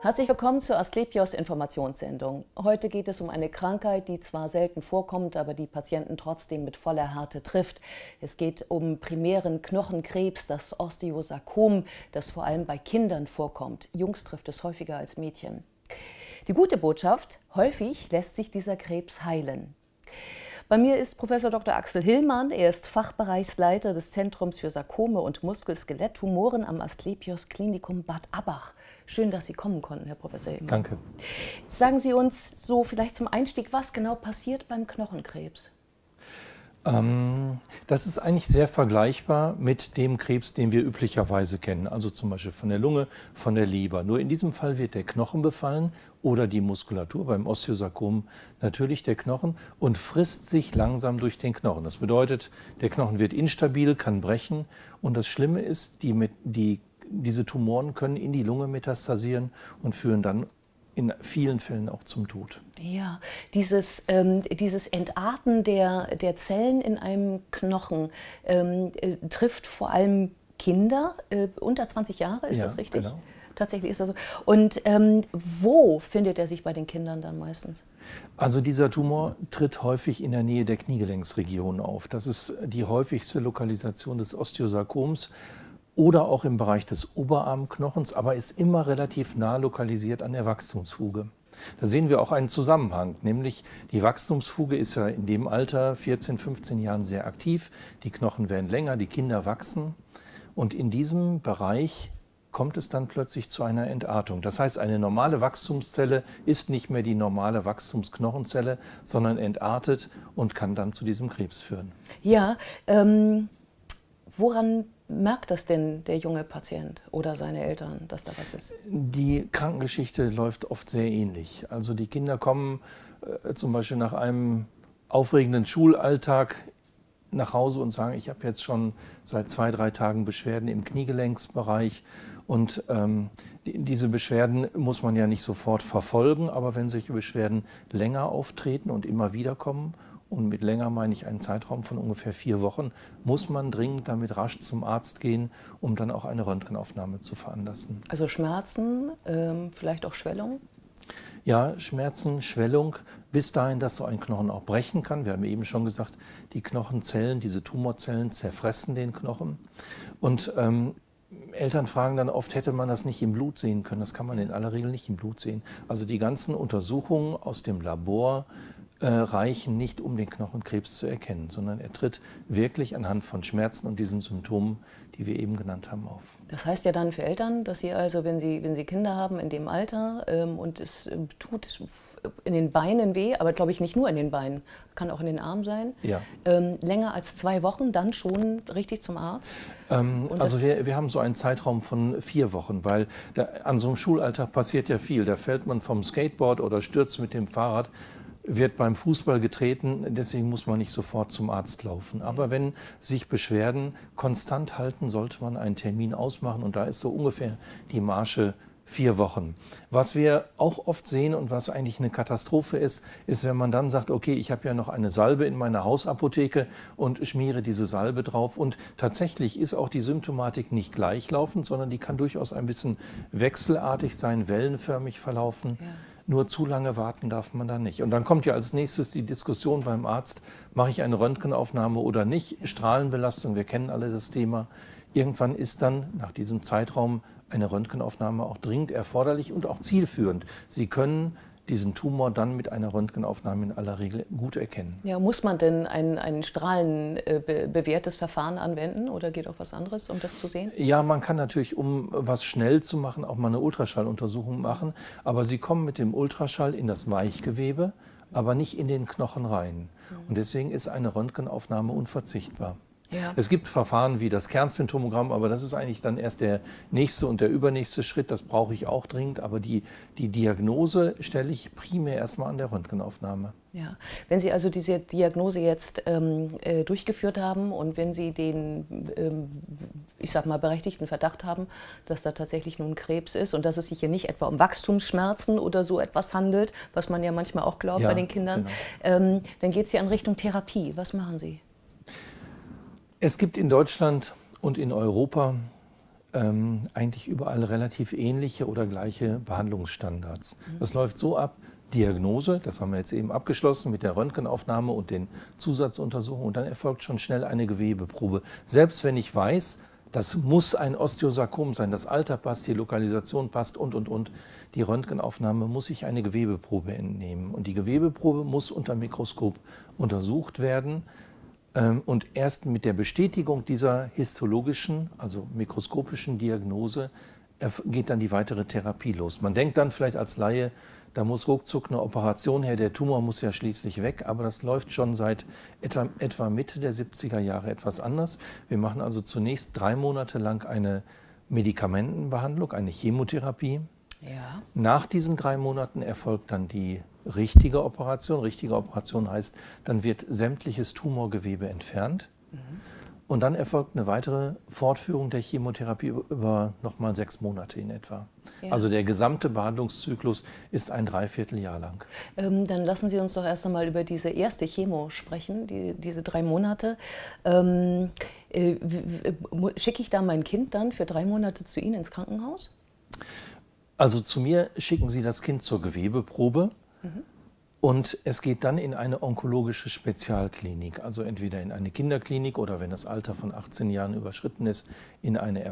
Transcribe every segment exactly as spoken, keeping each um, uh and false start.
Herzlich willkommen zur Asklepios Informationssendung. Heute geht es um eine Krankheit, die zwar selten vorkommt, aber die Patienten trotzdem mit voller Härte trifft. Es geht um primären Knochenkrebs, das Osteosarkom, das vor allem bei Kindern vorkommt. Jungs trifft es häufiger als Mädchen. Die gute Botschaft: häufig lässt sich dieser Krebs heilen. Bei mir ist Professor Doktor Axel Hillmann. Er ist Fachbereichsleiter des Zentrums für Sarkome und Muskel-Skelett-Tumoren am Asklepios Klinikum Bad Abbach. Schön, dass Sie kommen konnten, Herr Professor Hillmann. Danke. Sagen Sie uns so vielleicht zum Einstieg, was genau passiert beim Knochenkrebs? Ähm, das ist eigentlich sehr vergleichbar mit dem Krebs, den wir üblicherweise kennen. Also zum Beispiel von der Lunge, von der Leber. Nur in diesem Fall wird der Knochen befallen oder die Muskulatur, beim Osteosarkom natürlich der Knochen, und frisst sich langsam durch den Knochen. Das bedeutet, der Knochen wird instabil, kann brechen. Und das Schlimme ist, die, die, diese Tumoren können in die Lunge metastasieren und führen dann in vielen Fällen auch zum Tod. Ja, dieses, ähm, dieses Entarten der, der Zellen in einem Knochen ähm, äh, trifft vor allem Kinder äh, unter zwanzig Jahre, ist ja, das richtig? Genau. Tatsächlich ist das so. Und ähm, wo findet er sich bei den Kindern dann meistens? Also dieser Tumor tritt häufig in der Nähe der Kniegelenksregion auf. Das ist die häufigste Lokalisation des Osteosarkoms. Oder auch im Bereich des Oberarmknochens, aber ist immer relativ nah lokalisiert an der Wachstumsfuge. Da sehen wir auch einen Zusammenhang, nämlich die Wachstumsfuge ist ja in dem Alter, vierzehn, fünfzehn Jahren, sehr aktiv. Die Knochen werden länger, die Kinder wachsen. Und in diesem Bereich kommt es dann plötzlich zu einer Entartung. Das heißt, eine normale Wachstumszelle ist nicht mehr die normale Wachstumsknochenzelle, sondern entartet und kann dann zu diesem Krebs führen. Ja, ähm, woran merkt das denn der junge Patient oder seine Eltern, dass da was ist? Die Krankengeschichte läuft oft sehr ähnlich. Also die Kinder kommen äh, zum Beispiel nach einem aufregenden Schulalltag nach Hause und sagen, ich habe jetzt schon seit zwei, drei Tagen Beschwerden im Kniegelenksbereich. Und ähm, die, diese Beschwerden muss man ja nicht sofort verfolgen, aber wenn solche Beschwerden länger auftreten und immer wieder kommen, und mit länger meine ich einen Zeitraum von ungefähr vier Wochen, muss man dringend damit rasch zum Arzt gehen, um dann auch eine Röntgenaufnahme zu veranlassen. Also Schmerzen, ähm, vielleicht auch Schwellung? Ja, Schmerzen, Schwellung, bis dahin, dass so ein Knochen auch brechen kann. Wir haben eben schon gesagt, die Knochenzellen, diese Tumorzellen zerfressen den Knochen. Und ähm, Eltern fragen dann oft, hätte man das nicht im Blut sehen können? Das kann man in aller Regel nicht im Blut sehen. Also die ganzen Untersuchungen aus dem Labor Äh, reichen nicht, um den Knochenkrebs zu erkennen, sondern er tritt wirklich anhand von Schmerzen und diesen Symptomen, die wir eben genannt haben, auf. Das heißt ja dann für Eltern, dass sie also, wenn sie, wenn sie Kinder haben in dem Alter ähm, und es äh, tut in den Beinen weh, aber glaube ich nicht nur in den Beinen, kann auch in den Armen sein, ja. ähm, länger als zwei Wochen, dann schon richtig zum Arzt? Ähm, also wir, wir haben so einen Zeitraum von vier Wochen, weil da, an so einem Schulalltag passiert ja viel. Da fällt man vom Skateboard oder stürzt mit dem Fahrrad, wird beim Fußball getreten, deswegen muss man nicht sofort zum Arzt laufen. Aber wenn sich Beschwerden konstant halten, sollte man einen Termin ausmachen und da ist so ungefähr die Marge vier Wochen. Was wir auch oft sehen und was eigentlich eine Katastrophe ist, ist, wenn man dann sagt, okay, ich habe ja noch eine Salbe in meiner Hausapotheke und schmiere diese Salbe drauf. Und tatsächlich ist auch die Symptomatik nicht gleichlaufend, sondern die kann durchaus ein bisschen wechselartig sein, wellenförmig verlaufen. Ja. Nur zu lange warten darf man da nicht. Und dann kommt ja als nächstes die Diskussion beim Arzt, mache ich eine Röntgenaufnahme oder nicht? Strahlenbelastung, wir kennen alle das Thema. Irgendwann ist dann nach diesem Zeitraum eine Röntgenaufnahme auch dringend erforderlich und auch zielführend. Sie können diesen Tumor dann mit einer Röntgenaufnahme in aller Regel gut erkennen. Ja, muss man denn ein, ein strahlenbewährtes Verfahren anwenden oder geht auch was anderes, um das zu sehen? Ja, man kann natürlich, um was schnell zu machen, auch mal eine Ultraschalluntersuchung machen. Aber Sie kommen mit dem Ultraschall in das Weichgewebe, aber nicht in den Knochen rein. Und deswegen ist eine Röntgenaufnahme unverzichtbar. Ja. Es gibt Verfahren wie das Kernspintomogramm, aber das ist eigentlich dann erst der nächste und der übernächste Schritt. Das brauche ich auch dringend, aber die, die Diagnose stelle ich primär erstmal an der Röntgenaufnahme. Ja. Wenn Sie also diese Diagnose jetzt ähm, äh, durchgeführt haben und wenn Sie den, ähm, ich sag mal, berechtigten Verdacht haben, dass da tatsächlich nun Krebs ist und dass es sich hier nicht etwa um Wachstumsschmerzen oder so etwas handelt, was man ja manchmal auch glaubt, ja, bei den Kindern, genau. ähm, dann geht es ja in Richtung Therapie. Was machen Sie? Es gibt in Deutschland und in Europa ähm, eigentlich überall relativ ähnliche oder gleiche Behandlungsstandards. Mhm. Das läuft so ab: Diagnose, das haben wir jetzt eben abgeschlossen mit der Röntgenaufnahme und den Zusatzuntersuchungen, und dann erfolgt schon schnell eine Gewebeprobe. Selbst wenn ich weiß, das muss ein Osteosarkom sein, das Alter passt, die Lokalisation passt und, und, und. Die Röntgenaufnahme muss ich eine Gewebeprobe entnehmen. Und die Gewebeprobe muss unter Mikroskop untersucht werden. Und erst mit der Bestätigung dieser histologischen, also mikroskopischen Diagnose geht dann die weitere Therapie los. Man denkt dann vielleicht als Laie, da muss ruckzuck eine Operation her, der Tumor muss ja schließlich weg, aber das läuft schon seit etwa, etwa Mitte der siebziger Jahre etwas anders. Wir machen also zunächst drei Monate lang eine Medikamentenbehandlung, eine Chemotherapie. Ja. Nach diesen drei Monaten erfolgt dann die richtige Operation. Richtige Operation heißt, dann wird sämtliches Tumorgewebe entfernt. Mhm. Und dann erfolgt eine weitere Fortführung der Chemotherapie über, über nochmal sechs Monate in etwa. Ja. Also der gesamte Behandlungszyklus ist ein Dreivierteljahr lang. Ähm, dann lassen Sie uns doch erst einmal über diese erste Chemo sprechen, die, diese drei Monate. Ähm, äh, schicke ich da mein Kind dann für drei Monate zu Ihnen ins Krankenhaus? Also zu mir schicken Sie das Kind zur Gewebeprobe. Mhm. Und es geht dann in eine onkologische Spezialklinik, also entweder in eine Kinderklinik oder, wenn das Alter von achtzehn Jahren überschritten ist, in eine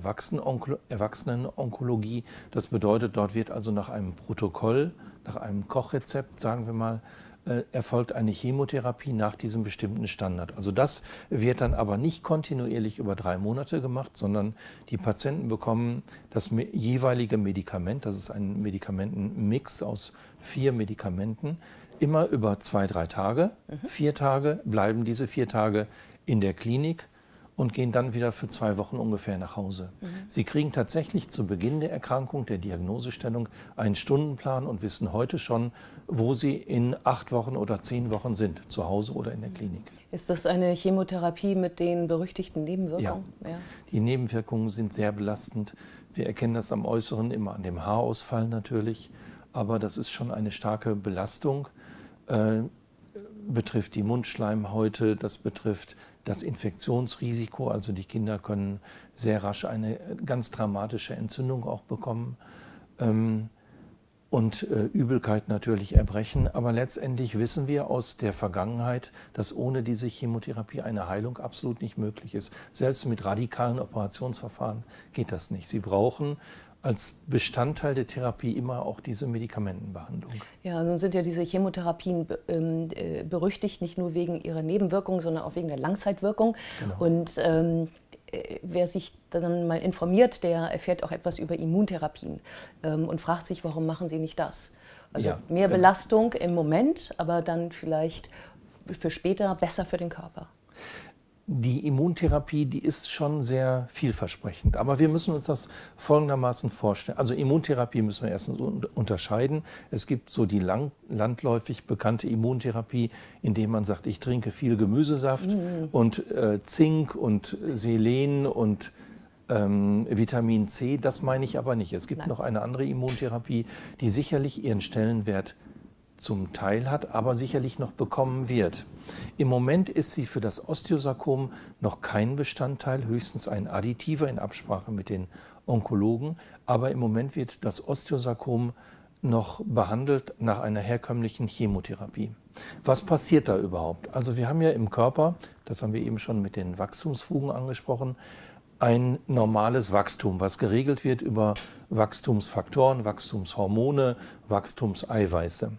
Erwachsenenonkologie. Das bedeutet, dort wird also nach einem Protokoll, nach einem Kochrezept, sagen wir mal, äh, erfolgt eine Chemotherapie nach diesem bestimmten Standard. Also das wird dann aber nicht kontinuierlich über drei Monate gemacht, sondern die Patienten bekommen das jeweilige Medikament, das ist ein Medikamentenmix aus vier Medikamenten, immer über zwei, drei Tage, mhm. vier Tage, bleiben diese vier Tage in der Klinik und gehen dann wieder für zwei Wochen ungefähr nach Hause. Mhm. Sie kriegen tatsächlich zu Beginn der Erkrankung, der Diagnosestellung, einen Stundenplan und wissen heute schon, wo sie in acht Wochen oder zehn Wochen sind, zu Hause oder in der Klinik. Ist das eine Chemotherapie mit den berüchtigten Nebenwirkungen? Ja. Ja. Die Nebenwirkungen sind sehr belastend. Wir erkennen das am Äußeren immer an dem Haarausfall natürlich, aber das ist schon eine starke Belastung. Äh, betrifft die Mundschleimhäute, das betrifft das Infektionsrisiko, also die Kinder können sehr rasch eine ganz dramatische Entzündung auch bekommen ähm, und äh, Übelkeit natürlich, Erbrechen. Aber letztendlich wissen wir aus der Vergangenheit, dass ohne diese Chemotherapie eine Heilung absolut nicht möglich ist. Selbst mit radikalen Operationsverfahren geht das nicht. Sie brauchen als Bestandteil der Therapie immer auch diese Medikamentenbehandlung. Ja, nun sind ja diese Chemotherapien äh, berüchtigt, nicht nur wegen ihrer Nebenwirkungen, sondern auch wegen der Langzeitwirkung. Genau. Und ähm, wer sich dann mal informiert, der erfährt auch etwas über Immuntherapien ähm, und fragt sich, warum machen sie nicht das? Also ja, mehr genau. Belastung im Moment, aber dann vielleicht für später besser für den Körper. Die Immuntherapie, die ist schon sehr vielversprechend. Aber wir müssen uns das folgendermaßen vorstellen. Also Immuntherapie müssen wir erstens unterscheiden. Es gibt so die lang, landläufig bekannte Immuntherapie, indem man sagt, ich trinke viel Gemüsesaft mhm. und äh, Zink und Selen und ähm, Vitamin C. Das meine ich aber nicht. Es gibt Nein. noch eine andere Immuntherapie, die sicherlich ihren Stellenwert zum Teil hat, aber sicherlich noch bekommen wird. Im Moment ist sie für das Osteosarkom noch kein Bestandteil, höchstens ein Additiver in Absprache mit den Onkologen. Aber im Moment wird das Osteosarkom noch behandelt nach einer herkömmlichen Chemotherapie. Was passiert da überhaupt? Also wir haben ja im Körper, das haben wir eben schon mit den Wachstumsfugen angesprochen, ein normales Wachstum, was geregelt wird über Wachstumsfaktoren, Wachstumshormone, Wachstumseiweiße.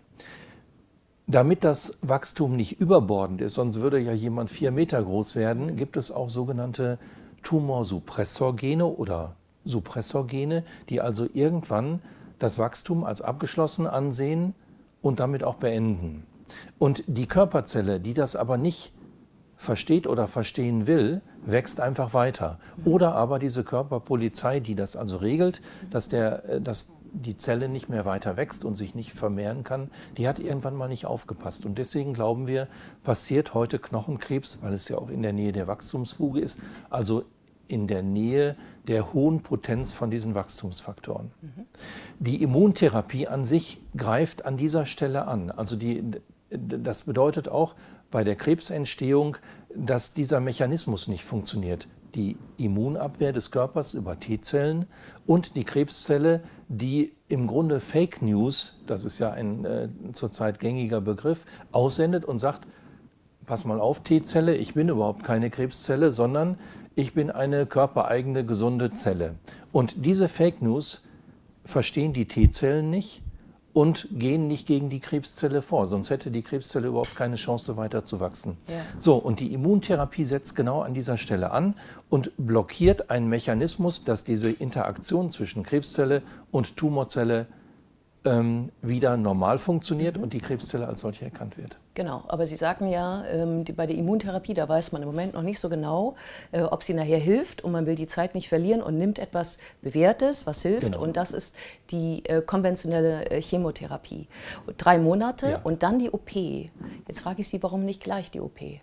Damit das Wachstum nicht überbordend ist, sonst würde ja jemand vier Meter groß werden, gibt es auch sogenannte Tumorsuppressorgene oder Suppressorgene, die also irgendwann das Wachstum als abgeschlossen ansehen und damit auch beenden. Und die Körperzelle, die das aber nicht versteht oder verstehen will, wächst einfach weiter. Oder aber diese Körperpolizei, die das also regelt, dass, der, dass die Zelle nicht mehr weiter wächst und sich nicht vermehren kann, die hat irgendwann mal nicht aufgepasst. Und deswegen glauben wir, passiert heute Knochenkrebs, weil es ja auch in der Nähe der Wachstumsfuge ist, also in der Nähe der hohen Potenz von diesen Wachstumsfaktoren. Mhm. Die Immuntherapie an sich greift an dieser Stelle an. Also die, das bedeutet auch bei der Krebsentstehung, dass dieser Mechanismus nicht funktioniert. die Immunabwehr des Körpers über T-Zellen und die Krebszelle, die im Grunde Fake News, das ist ja ein äh, zurzeit gängiger Begriff, aussendet und sagt, pass mal auf, T-Zelle, ich bin überhaupt keine Krebszelle, sondern ich bin eine körpereigene, gesunde Zelle. Und diese Fake News verstehen die T-Zellen nicht und gehen nicht gegen die Krebszelle vor, sonst hätte die Krebszelle überhaupt keine Chance, weiter zu wachsen. Ja. So, und die Immuntherapie setzt genau an dieser Stelle an und blockiert einen Mechanismus, dass diese Interaktion zwischen Krebszelle und Tumorzelle ähm, wieder normal funktioniert mhm. und die Krebszelle als solche erkannt wird. Genau, aber Sie sagten ja, ähm, die, bei der Immuntherapie, da weiß man im Moment noch nicht so genau, äh, ob sie nachher hilft und man will die Zeit nicht verlieren und nimmt etwas Bewährtes, was hilft genau. und das ist die äh, konventionelle äh, Chemotherapie. Drei Monate ja. und dann die O P. Jetzt frage ich Sie, warum nicht gleich die O P?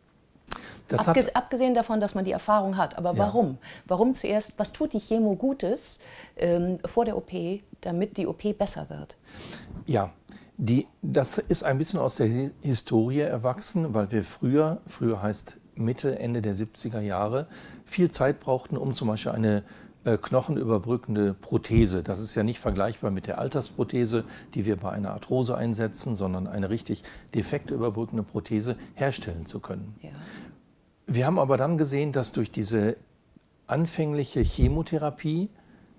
Das Abges abgesehen davon, dass man die Erfahrung hat, aber ja. warum? Warum zuerst, was tut die Chemo Gutes ähm, vor der O P, damit die O P besser wird? Ja. Die, das ist ein bisschen aus der Historie erwachsen, weil wir früher, früher heißt Mitte, Ende der siebziger Jahre, viel Zeit brauchten, um zum Beispiel eine äh, knochenüberbrückende Prothese, das ist ja nicht vergleichbar mit der Altersprothese, die wir bei einer Arthrose einsetzen, sondern eine richtig defektüberbrückende Prothese herstellen zu können. Ja. Wir haben aber dann gesehen, dass durch diese anfängliche Chemotherapie,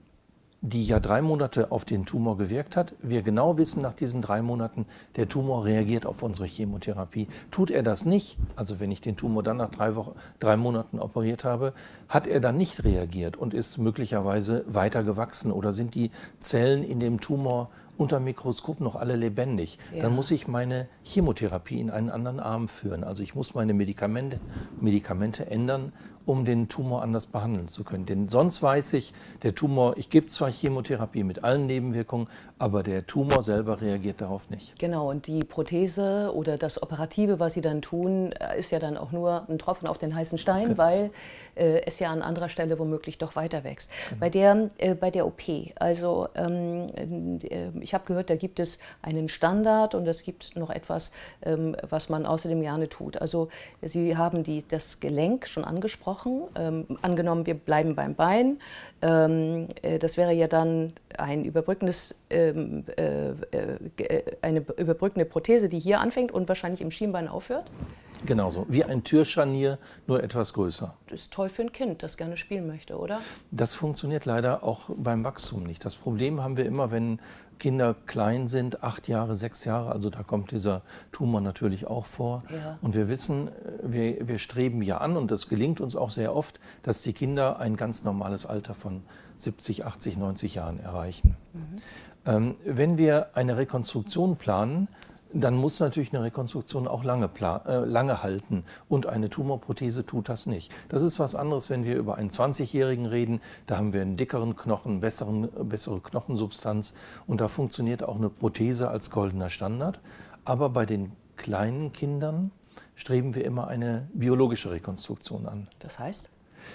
die ja drei Monate auf den Tumor gewirkt hat, wir genau wissen nach diesen drei Monaten, der Tumor reagiert auf unsere Chemotherapie. Tut er das nicht, also wenn ich den Tumor dann nach drei, Wochen, drei Monaten operiert habe, hat er dann nicht reagiert und ist möglicherweise weiter gewachsen oder sind die Zellen in dem Tumor unter Mikroskop noch alle lebendig, ja. dann muss ich meine Chemotherapie in einen anderen Arm führen. Also ich muss meine Medikamente, Medikamente ändern, um den Tumor anders behandeln zu können. Denn sonst weiß ich, der Tumor, ich gebe zwar Chemotherapie mit allen Nebenwirkungen, aber der Tumor selber reagiert darauf nicht. Genau, und die Prothese oder das Operative, was Sie dann tun, ist ja dann auch nur ein Tropfen auf den heißen Stein, genau. weil äh, es ja an anderer Stelle womöglich doch weiter wächst. Genau. Bei der, äh, bei der O P, also ähm, äh, ich habe gehört, da gibt es einen Standard und es gibt noch etwas, ähm, was man außerdem gerne tut. Also Sie haben die, das Gelenk schon angesprochen. Ähm, angenommen, wir bleiben beim Bein, ähm, äh, das wäre ja dann ein überbrückendes, ähm, äh, äh, eine überbrückende Prothese, die hier anfängt und wahrscheinlich im Schienbein aufhört? Genauso, wie ein Türscharnier, nur etwas größer. Das ist toll für ein Kind, das gerne spielen möchte, oder? Das funktioniert leider auch beim Wachstum nicht. Das Problem haben wir immer, wenn Kinder klein sind, acht Jahre, sechs Jahre, also da kommt dieser Tumor natürlich auch vor. Ja. Und wir wissen, wir, wir streben ja an, und das gelingt uns auch sehr oft, dass die Kinder ein ganz normales Alter von siebzig, achtzig, neunzig Jahren erreichen. Mhm. Ähm, wenn wir eine Rekonstruktion planen, dann muss natürlich eine Rekonstruktion auch lange, äh, lange halten, und eine Tumorprothese tut das nicht. Das ist was anderes, wenn wir über einen zwanzigjährigen reden, da haben wir einen dickeren Knochen, besseren, bessere Knochensubstanz, und da funktioniert auch eine Prothese als goldener Standard. Aber bei den kleinen Kindern streben wir immer eine biologische Rekonstruktion an. Das heißt?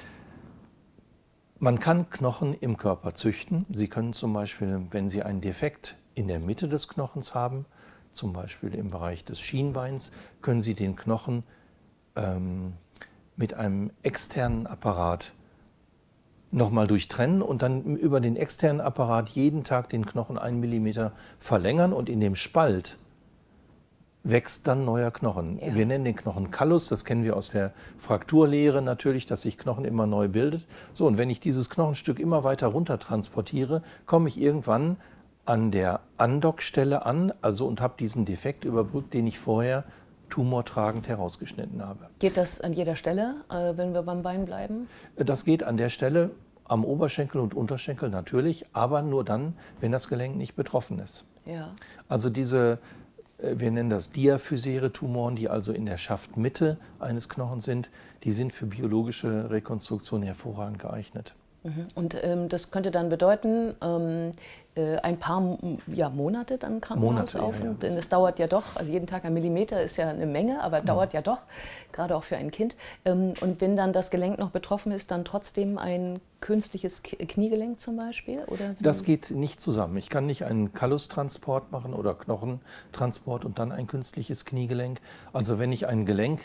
Man kann Knochen im Körper züchten. Sie können zum Beispiel, wenn Sie einen Defekt in der Mitte des Knochens haben, zum Beispiel im Bereich des Schienbeins, können Sie den Knochen ähm, mit einem externen Apparat nochmal durchtrennen und dann über den externen Apparat jeden Tag den Knochen einen Millimeter verlängern, und in dem Spalt wächst dann neuer Knochen. Ja. Wir nennen den Knochen Callus, das kennen wir aus der Frakturlehre natürlich, dass sich Knochen immer neu bildet. So, und wenn ich dieses Knochenstück immer weiter runter transportiere, komme ich irgendwann an der Andockstelle an, also und habe diesen Defekt überbrückt, den ich vorher tumortragend herausgeschnitten habe. Geht das an jeder Stelle, äh, wenn wir beim Bein bleiben? Das geht an der Stelle, am Oberschenkel und Unterschenkel natürlich, aber nur dann, wenn das Gelenk nicht betroffen ist. Ja. Also diese, wir nennen das diaphysäre Tumoren, die also in der Schaftmitte eines Knochens sind, die sind für biologische Rekonstruktion hervorragend geeignet. Und ähm, das könnte dann bedeuten, ähm, äh, ein paar ja, Monate dann Krankenhaus auf. Ja, ja. Denn das dauert ja doch, also jeden Tag ein Millimeter ist ja eine Menge, aber ja. dauert ja doch, gerade auch für ein Kind. Ähm, und wenn dann das Gelenk noch betroffen ist, dann trotzdem ein künstliches Kniegelenk zum Beispiel? Oder das geht nicht zusammen. Ich kann nicht einen Callustransport machen oder Knochentransport und dann ein künstliches Kniegelenk. Also wenn ich ein Gelenk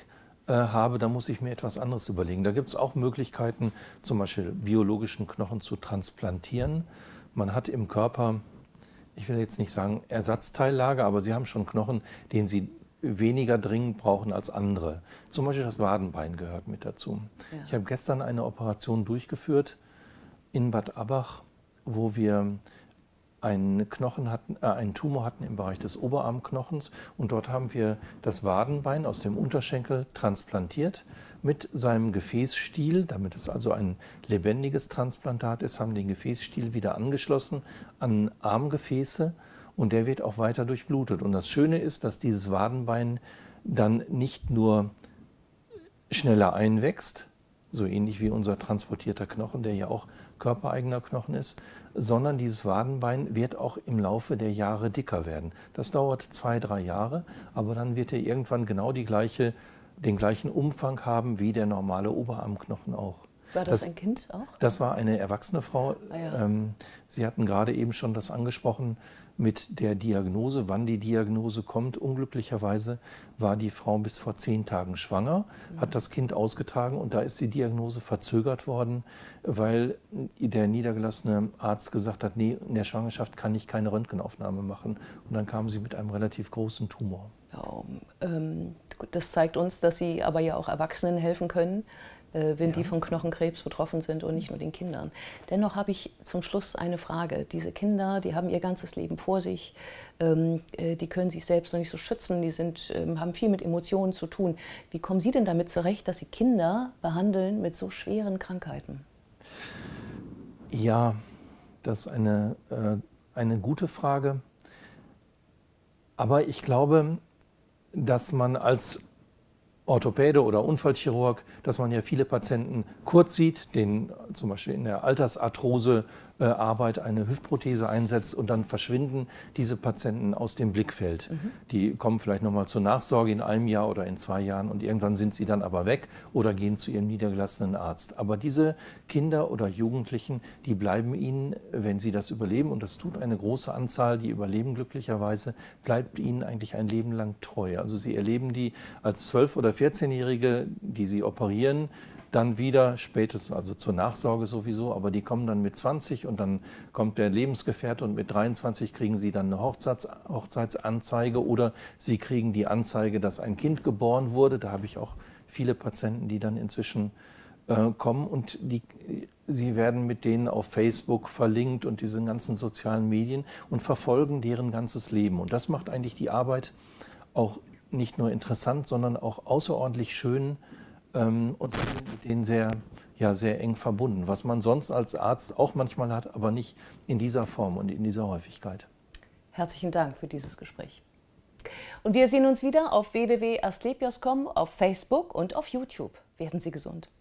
äh, habe, dann muss ich mir etwas anderes überlegen. Da gibt es auch Möglichkeiten, zum Beispiel biologischen Knochen zu transplantieren. Man hat im Körper, ich will jetzt nicht sagen Ersatzteillager, aber Sie haben schon Knochen, den Sie weniger dringend brauchen als andere. Zum Beispiel das Wadenbein gehört mit dazu. Ja. Ich habe gestern eine Operation durchgeführt in Bad Abbach, wo wir einen, Knochen hatten, äh, einen Tumor hatten im Bereich des Oberarmknochens, und dort haben wir das Wadenbein aus dem Unterschenkel transplantiert mit seinem Gefäßstiel, damit es also ein lebendiges Transplantat ist, haben den Gefäßstiel wieder angeschlossen an Armgefäße, und der wird auch weiter durchblutet. Und das Schöne ist, dass dieses Wadenbein dann nicht nur schneller einwächst, so ähnlich wie unser transportierter Knochen, der ja auch körpereigener Knochen ist, sondern dieses Wadenbein wird auch im Laufe der Jahre dicker werden. Das dauert zwei, drei Jahre, aber dann wird er irgendwann genau die gleiche, den gleichen Umfang haben wie der normale Oberarmknochen auch. War das, das ein Kind auch? Das war eine erwachsene Frau. Ah, ja. ähm, Sie hatten gerade eben schon das angesprochen mit der Diagnose, wann die Diagnose kommt. Unglücklicherweise war die Frau bis vor zehn Tagen schwanger, mhm. hat das Kind ausgetragen, und da ist die Diagnose verzögert worden, weil der niedergelassene Arzt gesagt hat, nee, in der Schwangerschaft kann ich keine Röntgenaufnahme machen. Und dann kam sie mit einem relativ großen Tumor. Ja, ähm, das zeigt uns, dass Sie aber ja auch Erwachsenen helfen können, wenn ja. die von Knochenkrebs betroffen sind, und nicht nur den Kindern. Dennoch habe ich zum Schluss eine Frage. Diese Kinder, die haben ihr ganzes Leben vor sich, ähm, die können sich selbst noch nicht so schützen, die sind, ähm, haben viel mit Emotionen zu tun. Wie kommen Sie denn damit zurecht, dass Sie Kinder behandeln mit so schweren Krankheiten? Ja, das ist eine, äh, eine gute Frage. Aber ich glaube, dass man als Orthopäde oder Unfallchirurg, dass man ja viele Patienten kurz sieht, denen zum Beispiel in der Altersarthrose äh, Arbeit eine Hüftprothese einsetzt, und dann verschwinden diese Patienten aus dem Blickfeld. Mhm. Die kommen vielleicht nochmal zur Nachsorge in einem Jahr oder in zwei Jahren, und irgendwann sind sie dann aber weg oder gehen zu ihrem niedergelassenen Arzt. Aber diese Kinder oder Jugendlichen, die bleiben ihnen, wenn sie das überleben, und das tut eine große Anzahl, die überleben glücklicherweise, bleibt ihnen eigentlich ein Leben lang treu. Also sie erleben die als zwölf- oder vierzehnjährige, die sie operieren, dann wieder, spätestens also zur Nachsorge sowieso, aber die kommen dann mit zwanzig, und dann kommt der Lebensgefährte, und mit dreiundzwanzig kriegen sie dann eine Hochzeits Hochzeitsanzeige, oder sie kriegen die Anzeige, dass ein Kind geboren wurde. Da habe ich auch viele Patienten, die dann inzwischen äh, kommen, und die, sie werden mit denen auf Facebook verlinkt und diesen ganzen sozialen Medien und verfolgen deren ganzes Leben. Und das macht eigentlich die Arbeit auch nicht nur interessant, sondern auch außerordentlich schön, ähm, und wir sind mit denen sehr, ja, sehr eng verbunden, was man sonst als Arzt auch manchmal hat, aber nicht in dieser Form und in dieser Häufigkeit. Herzlichen Dank für dieses Gespräch. Und wir sehen uns wieder auf w w w punkt asklepios punkt com, auf Facebook und auf YouTube. Werden Sie gesund.